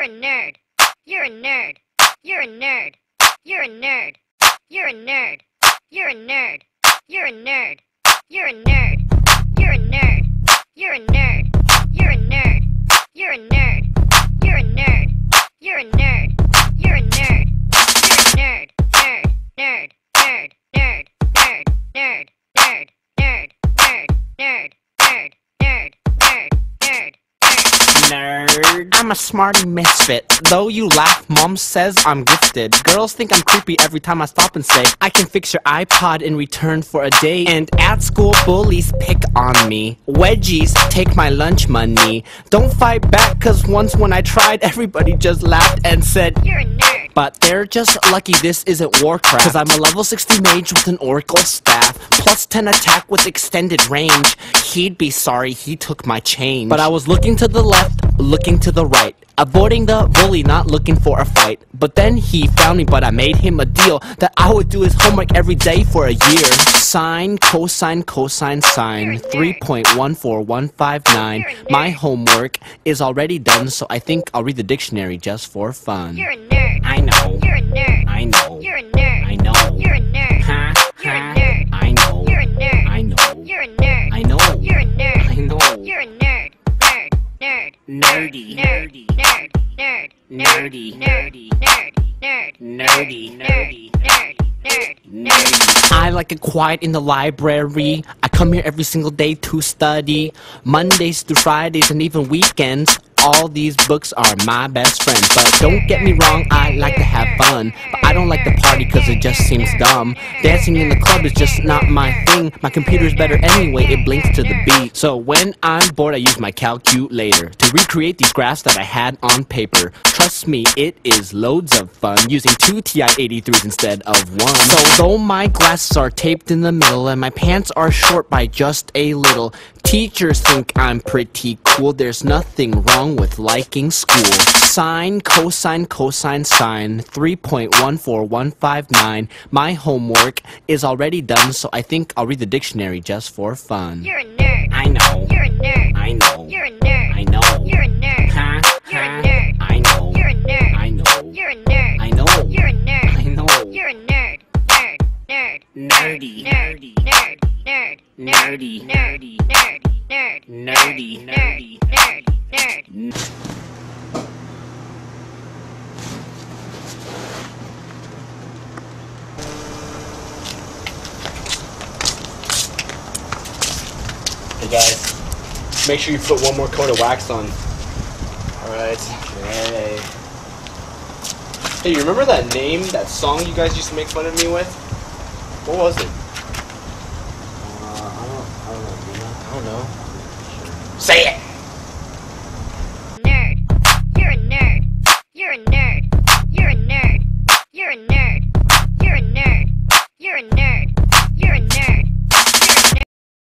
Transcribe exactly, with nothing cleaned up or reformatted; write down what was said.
a nerd. You're a nerd. You're a nerd. You're a nerd. You're a nerd. You're a nerd. You're a nerd. You're a nerd. You're a nerd. You're a nerd. You're a nerd. You're a nerd. You're a nerd. You're a nerd. You're a nerd. You're a nerd. Nerd. Nerd. Nerd. Nerd. Nerd. Nerd. Nerd. Nerd. Nerd. Nerd. Nerd. Nerd. Nerd. Nerd. Nerd. I'm a smarty misfit. Though you laugh, mom says I'm gifted. Girls think I'm creepy every time I stop and say I can fix your iPod in return for a date. And at school, bullies pick on me. Wedgies take my lunch money. Don't fight back, cause once when I tried, everybody just laughed and said, You're a nerd. But they're just lucky this isn't Warcraft, cause I'm a level sixty mage with an oracle staff, plus ten attack with extended range. He'd be sorry he took my change. But I was looking to the left, looking to the right, avoiding the bully, not looking for a fight. But then he found me, but I made him a deal that I would do his homework every day for a year. Sine, cosine, cosine, sine, three point one four one five nine. My homework is already done, so I think I'll read the dictionary just for fun. You're a nerd. I know. You're a nerd. I know. You're a nerd. I know. You're a nerd. Ha, You're a ha, nerd. I know. You're a nerd. I know. You're a nerd. I know. You're a nerd. I know. You're a nerd. Nerd. Nerd. Nerdy. Nerd. Nerd. Nerd. Nerdy. Nerdy. Nerd. Nerd. Nerdy. Nerdy. Nerd. Nerd. Nerdy. I like it quiet in the library. I come here every single day to study. Mondays through Fridays and even weekends. All these books are my best friends. But don't get me wrong, I like to have fun. But I don't like to party cause it just seems dumb. Dancing in the club is just not my thing. My computer's better anyway, it blinks to the beat. So when I'm bored I use my calculator to recreate these graphs that I had on paper. Trust me, it is loads of fun using two T I eighty-threes instead of one. So though my glasses are taped in the middle and my pants are short by just a little, teachers think I'm pretty cool. There's nothing wrong with liking school. Sine, cosine, cosine, sine, three point one four one five nine. My homework is already done, so I think I'll read the dictionary just for fun. You're a nerd. I know. You're a nerd. I know. You're a nerd. I know. You're a nerd. Ha, You're a ha, nerd. I know. You're a nerd. I know. You're a nerd. I know. You're a nerd. I know. You're a nerd. Nerd. Nerd. Nerdy. Nerd. Nerd. Nerd. Nerdy. Nerdy. Nerd. Nerd. Nerdy. Nerd. Nerd. Nerd. Hey guys, make sure you put one more coat of wax on. Alright. Okay. Hey, you remember that name, that song you guys used to make fun of me with? What was it? Uh, I don't, I don't know, I don't know. Say it!